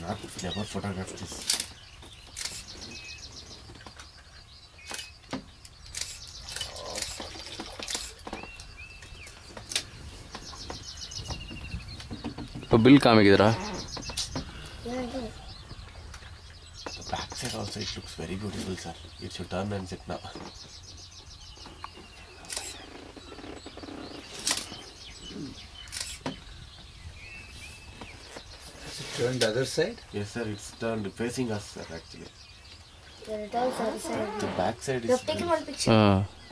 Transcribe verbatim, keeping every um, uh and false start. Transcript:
I've never photographed this. तो bill कहाँ में किधर? The back side also it looks very beautiful, sir. It should turn and sit now. Is it turned the other side? Yes, sir. It's turned facing us, sir. Actually. The other side. The back side is. You have taken one picture. हाँ